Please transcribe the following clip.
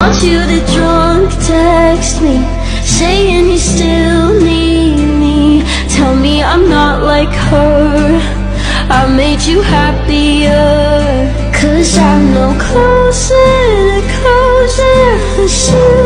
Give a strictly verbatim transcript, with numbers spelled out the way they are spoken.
want you to drunk text me, saying you still need me. Tell me I'm not like her, I made you happier. Cause I'm no closer to closer.